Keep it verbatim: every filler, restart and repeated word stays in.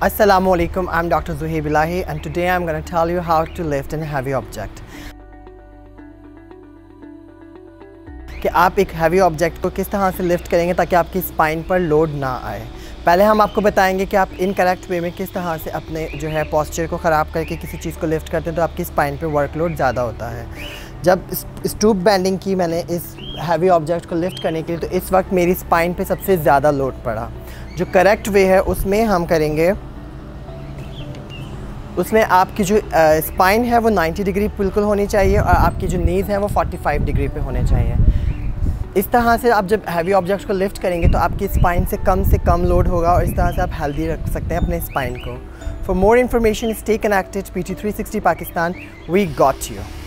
Assalamualaikum, I'm Doctor Zuhaib Ilahi and today I'm going to tell you how to lift a heavy object. कि आप एक heavy object को किस तरह से लिफ्ट करेंगे ताकि आपकी स्पाइन पर लोड ना आए। पहले हम आपको बताएंगे कि आप इनकरेक्ट वे में किस तरह से अपने जो है पोस्चर को ख़राब करके किसी चीज़ को लिफ्ट करते हैं तो आपकी स्पाइन पर वर्कलोड ज़्यादा होता है। जब स्टूप बेंडिंग की मैंने इस हैवी ऑब्जेक्ट को लिफ्ट करने के लिए तो इस वक्त मेरी स्पाइन पे सबसे ज़्यादा लोड पड़ा। जो करेक्ट वे है उसमें हम करेंगे, उसमें आपकी जो स्पाइन है वो नब्बे डिग्री बिल्कुल होनी चाहिए और आपकी जो नीज़ हैं वो पैंतालीस डिग्री पे होने चाहिए। इस तरह से आप जब हैवी ऑब्जेक्ट्स को लिफ्ट करेंगे तो आपकी स्पाइन से कम से कम लोड होगा और इस तरह से आप हेल्दी रख सकते हैं अपने स्पाइन को। For more information stay connected, P T three sixty Pakistan, we got you.